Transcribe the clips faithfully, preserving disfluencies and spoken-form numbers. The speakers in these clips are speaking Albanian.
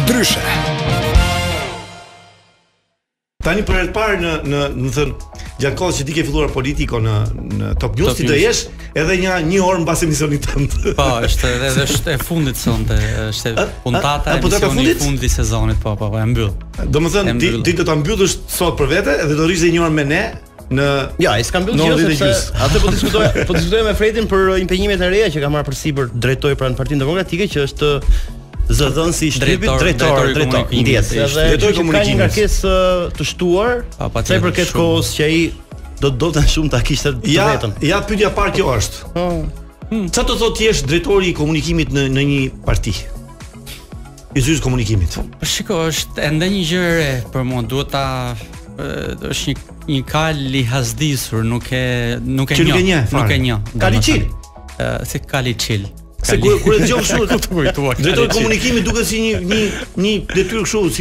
Ndryshe. Tani për herë të parë në në, do të thënë, gjatë kohës që ti ke filluar politiko në në Top News, ti do jesh edhe një një orë mbas emisionit tënd. Po, është edhe është e fundit sonte, është puntata e emisionit e fundit të sezonit, po, po, po, e mbyll. Domethënë ti ti do ta mbyllësh sot për vete dhe do rish edhe një orë me ne në Ja, ai s'ka mbyllë gjë sepse atë po diskutoja, po diskutoja me Fredin për impenjimet e reja që ka marrë përsipër drejtori pranë Partinë Demokratike që është zëdhënësi i shtypit, drejtor, drejtor, ndjes, edhe drejtori i komunikimit. Ka një ngarkesë të shtuar, sa i përket kohës që ai do të dolten shumë ta kishte të vetëm. Ja, pyetja parë kjo është. Çfarë do thotë ti jesh drejtori i komunikimit në në një parti? I zyrës komunikimit. Po shiko, është ende një gjë e re për mua, duhet ta është një një kal i hazdisur, nuk e nuk e njeh, nuk e njeh. Kaliçil. Ë, si kaliçil. Se kur kur e dëgjon kështu të kujtuar. Drejtori i komunikimit duket si një një një detyrë kështu si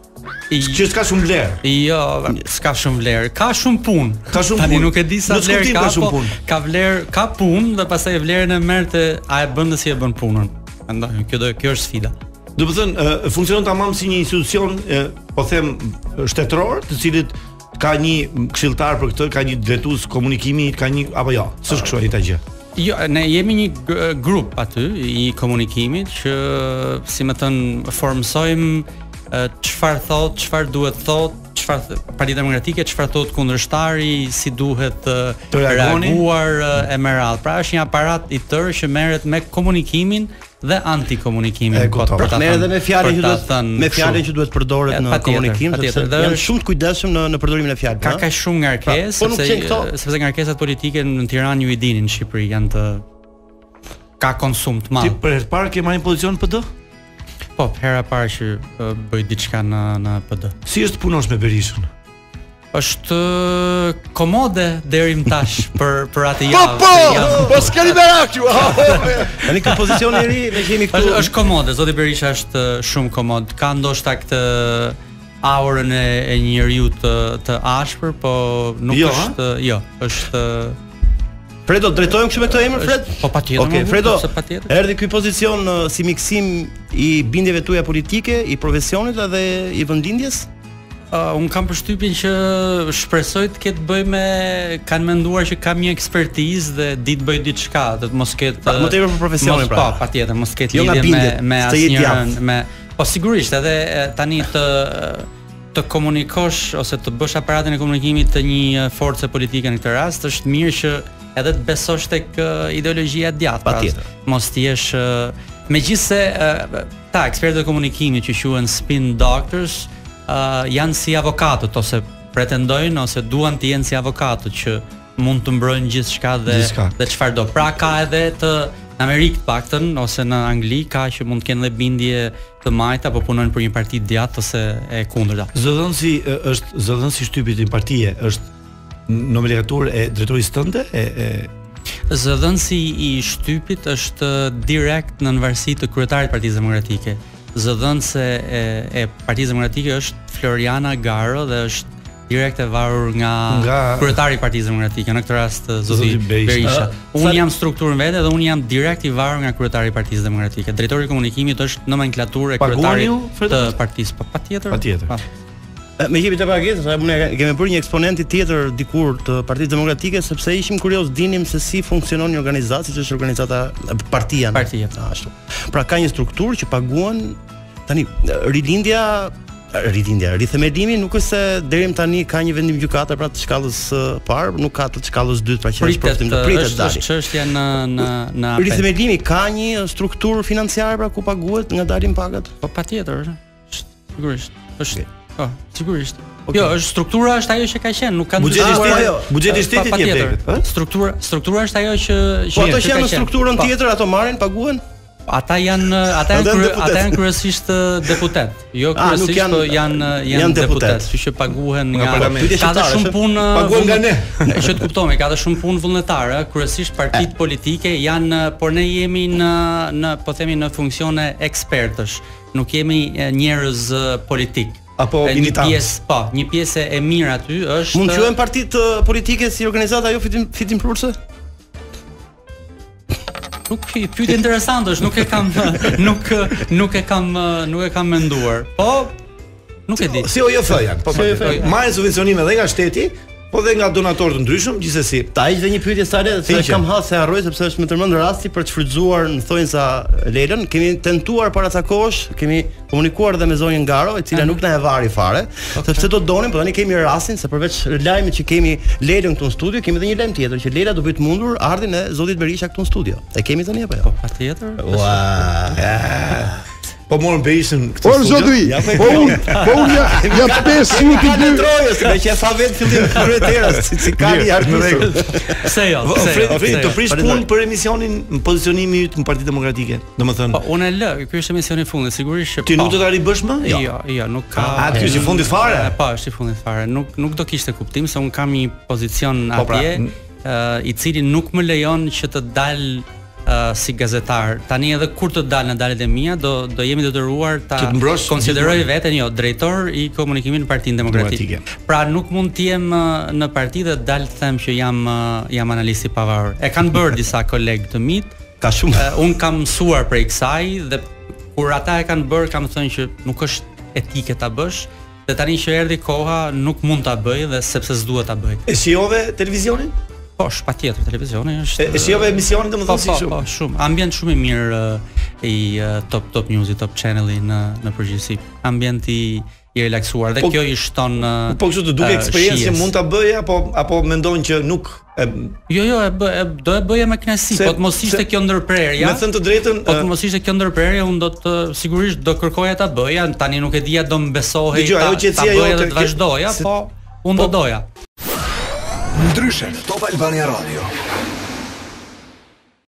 që s'ka shumë vlerë. Jo, s'ka shumë vlerë. Ka shumë punë. Ka shumë punë. Tani nuk e di sa vlerë ka, po ka vlerë, ka punë dhe pastaj vlerën e merrte a e bën si e bën punën. Mendoj, kjo do kjo është sfida. Do të thënë, funksionon tamam si një institucion, po them, shtetëror, të cilit ka një këshilltar për këtë, ka një drejtues komunikimi, ka një apo jo. S'është kështu ai ta gjë. Jo, ne jemi një grup aty i komunikimit që, si më thën, formsojmë çfarë thot, çfarë duhet thot, çfarë Partia Demokratike, çfarë thot kundërshtari, si duhet të reaguar e me radhë. Pra është një aparat i tërë që merret me komunikimin dhe antikomunikimin. Për ta merret edhe me fjalën që duhet me fjalën që duhet përdoret në komunikim, sepse janë shumë të kujdesshëm në në përdorimin e fjalës. Ka kaq shumë ngarkesë, sepse sepse ngarkesat politike në Tiranë ju i dinin, në Shqipëri janë të ka konsum të madh. Ti për herë të parë ke marrë një pozicion në P D? Po, hera e parë që bëj diçka në në P D. Si është punosh me Berishën? Është komode deri më tash për për atë javë. Po, po, po s'keni merak ju. Tani këtë pozicion i ri ne kemi këtu. Është është komode, zoti Berisha është shumë komod. Ka ndoshta këtë aurën e, e një njeriu të të ashpër, po nuk jo, është, ha? jo, është Fredo, drejtojmë kështu me këtë emër, Fred? Po patjetër. Okej, Fredo. Erdhi ky pozicion uh, si miksim i bindjeve tuaja politike, i profesionit edhe i vendindjes? Uh, un kam përshtypjen që shpresoj të ketë bëj me kanë menduar që kam një ekspertizë dhe di të bëj diçka, të mos ketë pa, më tepër për profesionin pra. Po, patjetër, mos ketë jo lidhje me me asnjërin, me po sigurisht edhe tani të të komunikosh ose të bësh aparatin e komunikimit të një force politike në këtë rast, është mirë që edhe të besosh tek ideologjia e djathtë. Patjetër. Mos të jesh megjithse ta ekspertët e komunikimit që quhen spin doctors Uh, janë si avokatët ose pretendojnë ose duan të jenë si avokatët që mund të mbrojnë gjithçka dhe dhe çfarë do. Pra ka edhe të në Amerikë të paktën ose në Angli ka që mund të kenë edhe bindje të majta apo punojnë për një parti të djathtë ose e kundërta. Zëdhënësi është zëdhënësi shtypit i partie është nomenklaturë e drejtorisë tënde e, e... Zëdhënësi i shtypit është direkt në varësi të kryetarit të Partisë Demokratike. Zëdhënëse e, e Partisë Demokratike është Floriana Garo dhe është direkt e varur nga, nga... kryetari i Partisë Demokratike, në këtë rast zoti Berisha. Unë jam strukturën vete dhe unë jam direkt i varur nga kryetari i Partisë Demokratike. Drejtori i komunikimit është nomenklaturë e kryetarit të partisë. Pa, patjetër. Patjetër. Pa. Me jepit e pagesë, sa unë kemi bërë një eksponenti tjetër dikur të Partisë Demokratike sepse ishim kurioz dinim se si funksionon një organizatë, siç është organizata partia. Partia ashtu. Pra ka një strukturë që paguan tani rilindja rilindja, rithemelimi nuk është se deri më tani ka një vendim gjykatër pra të shkallës së parë, nuk ka të shkallës dytë pra që është prodhim të pritet dali. Është çështja në në në apel. Rithemelimi ka një strukturë financiare pra ku paguhet nga dalin pagat? Po patjetër, sigurisht. Është Po, sigurisht. Okay. Jo, është struktura është ajo që ka qenë, nuk kanë buxheti i shtetit, buxheti i shtetit jep lekët, ëh? Struktura, struktura është ajo që Po ato që janë në strukturën tjetër, ato marrin, paguhen? Ata janë ata janë ata janë kryesisht deputet. Jo kryesisht, po janë janë deputet, kështu që paguhen nga parlamenti. Ka dhe shumë punë paguhen nga ne. Që të kuptome, ka dhe shumë punë vullnetare, kryesisht partitë politike janë, por ne jemi në në po themi në funksione ekspertësh. Nuk jemi njerëz politik. Apo një pjesë, po, një pjesë e mirë aty është mund të quhen partitë politike si organizata jo fitim fitim plurse? Nuk pyetje interesante është, nuk e kam nuk nuk e kam nuk e kam menduar. Po nuk e di. Si O J F janë, po marrin subvencionime edhe nga shteti, po dhe nga donatorë të ndryshëm, gjithsesi. Ta hiq dhe një pyetje sa le, se kam hasë se harroj sepse është më tërmend rasti për të shfrytzuar në thonjza Lelën. Kemi tentuar para ca kohësh, kemi komunikuar edhe me zonjën Garo, e cila nuk na e vari fare, sepse do donim, po tani kemi rastin se përveç lajmit që kemi Lelën këtu në studio, kemi edhe një lajm tjetër që Lela do bëj të mundur ardhin e zotit Berisha këtu në studio. E kemi tani apo jo? Po patjetër. Ua. Po morën Berishën këtë studio. Zotri, po unë, po unë ja, ja pesë minutë dy trojës, me që sa vetë fillim kryetera, si si ka i ardhur. Pse jo? Fred, të prish punë për emisionin në pozicionimi yt në Partinë Demokratike. Domethënë, po unë e lë, ky është emisioni i fundit, sigurisht që ti nuk do ta ribësh më? Jo, jo, nuk ka. A ky është i fundit fare? Po, është i fundit fare. Nuk nuk do kishte kuptim se un kam një pozicion atje, i cili nuk më lejon që të dal Uh, si gazetar. Tani edhe kur të dalë në daljet e mia do do jemi detyruar ta konsideroj veten jo drejtor i komunikimit në Partinë Demokratike. Pra nuk mund të jem uh, në parti dhe dal të them që jam uh, jam analist i pavarur. E kanë bërë disa kolegë të mit, ka shumë. Uh, un kam mësuar prej kësaj dhe kur ata e kanë bërë kam thënë që nuk është etike ta bësh. Dhe tani që erdhi koha nuk mund ta bëj dhe sepse s'duhet ta bëj. E shijove televizionin? Po, patjetër televizioni është. E shijove emisionin domethënë si shumë. Po, shumë. Ambient shumë i mirë i Top Top News, Top Channel në në përgjithësi. Ambient i i relaksuar dhe po, kjo i shton. Po kështu të duket eksperiencë që mund ta bëj apo apo mendon që nuk e... Jo, jo, e bë, e, do e bëja me kënaqësi, po të mos ishte kjo ndërprerja. Me thënë të drejtën, po të mos ishte kjo ndërprerje, unë do të sigurisht do kërkoja ta bëja, tani nuk e dija do mbesohej ta, ta bëja dhe të vazhdoja, po unë do doja. Ndryshe, Top Albania Radio.